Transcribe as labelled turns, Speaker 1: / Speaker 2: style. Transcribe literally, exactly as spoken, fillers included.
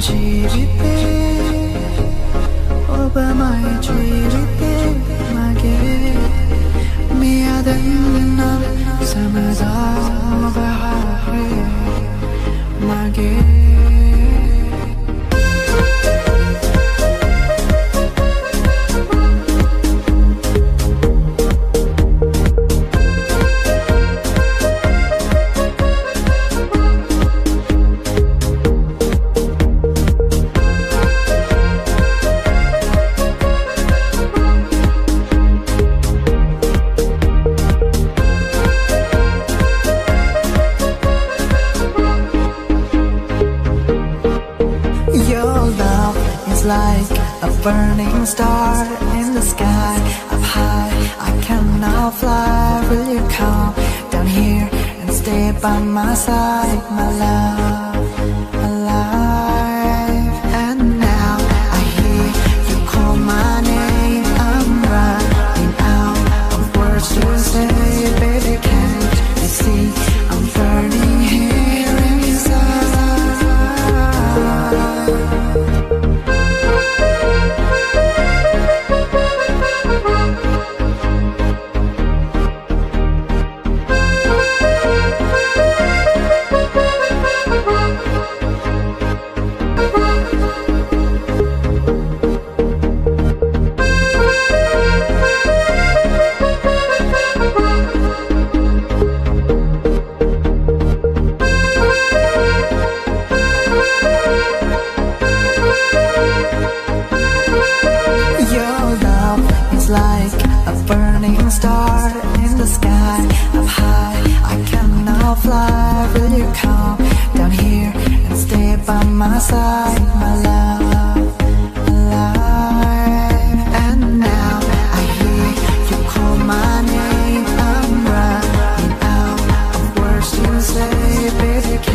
Speaker 1: Like a burning star in the sky, up high, I cannot fly. Will you come down here and stay by my side, my love, alive? And now I hear you call my name. I'm running out of words to say, baby, can't you see I'm burning here inside? Like a burning star in the sky, up high, I cannot fly. Will you come down here and stay by my side, my love, alive? And now I hear you call my name. I'm running out of words to say, baby.